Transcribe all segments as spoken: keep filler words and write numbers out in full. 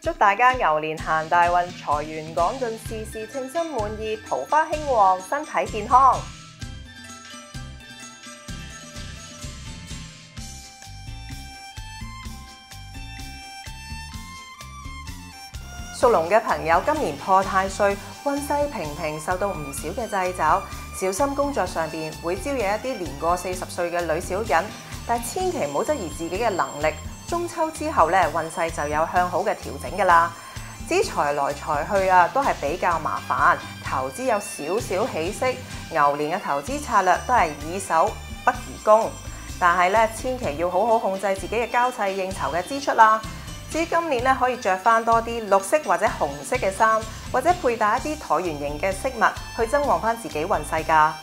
祝大家牛年行大運，財源廣進，事事稱心滿意，桃花興旺，身體健康。屬龍嘅朋友今年破太歲，運勢平平，受到唔少嘅掣肘，小心工作上邊會招惹一啲年過四十歲嘅女小人，但係千祈唔好質疑自己嘅能力。中秋之後咧，運勢就有向好嘅調整㗎喇。至於財來財去啊，都係比較麻煩，投資有少少起色。牛年嘅投資策略都係以守不宜攻，但係咧千祈要好好控制自己嘅交際應酬嘅支出啦。至於今年咧，可以着翻多啲綠色或者紅色嘅衫，或者佩戴一啲橢圓形嘅飾物，去增旺翻自己運勢㗎。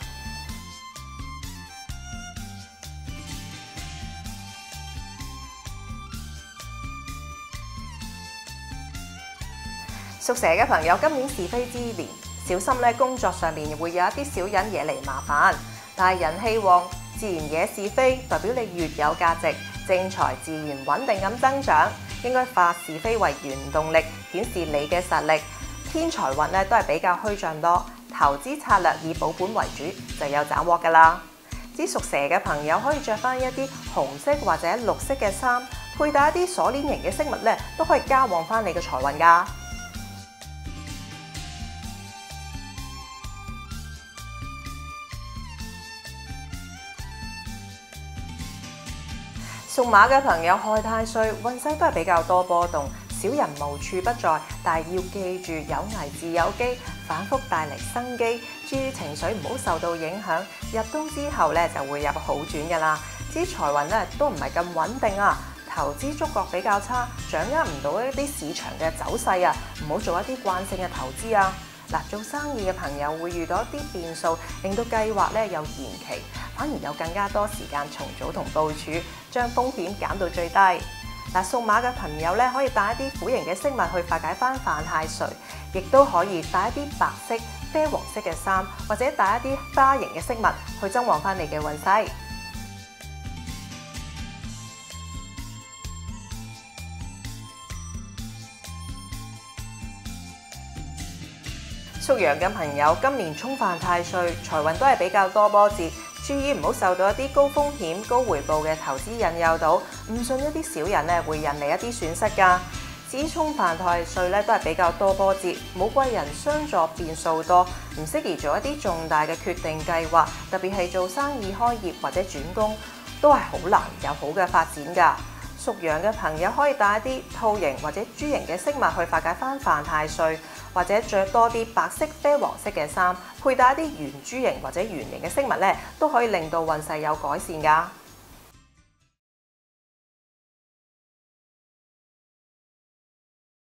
屬蛇嘅朋友，今年是非之年，小心咧工作上面會有一啲小人惹嚟麻煩，但係人氣旺，自然惹是非，代表你越有價值，正財自然穩定咁增長。應該化是非為原動力，顯示你嘅實力。天財運咧都係比較虛象多，投資策略以保本為主，就有斬獲㗎啦。至於屬蛇嘅朋友，可以着翻一啲紅色或者綠色嘅衫，佩戴一啲鎖鏈型嘅飾物咧，都可以加旺翻你嘅財運㗎。屬馬嘅朋友害太歲，運勢都係比較多波動，小人無處不在，但係要記住有危自有機，反覆帶嚟生機，注意情緒唔好受到影響。入冬之後咧就會有好轉噶啦。至於財運咧都唔係咁穩定啊，投資觸覺比較差，掌握唔到一啲市場嘅走勢啊，唔好做一啲慣性嘅投資啊。嗱，做生意嘅朋友會遇到一啲變數，令到計劃咧有延期，反而有更加多時間重組同部署，將風險減到最低。嗱，屬馬嘅朋友咧可以帶一啲虎形嘅飾物去化解翻犯太歲，亦都可以帶一啲白色、啡黃色嘅衫，或者帶一啲花形嘅飾物去增旺翻你嘅運勢。屬羊嘅朋友今年沖犯太歲，財運都係比較多波折，注意唔好受到一啲高風險高回報嘅投資引誘到，唔信一啲小人咧會引嚟一啲損失㗎。至於沖犯太歲咧都係比較多波折，冇貴人相助，變數多，唔適宜做一啲重大嘅決定計劃，特別係做生意開業或者轉工，都係好難有好嘅發展㗎。屬羊嘅朋友可以帶一啲兔形或者豬形嘅飾物去化解翻犯太歲，或者着多啲白色、啡黃色嘅衫，佩戴一啲圓珠形或者圓形嘅飾物咧，都可以令到運勢有改善㗎。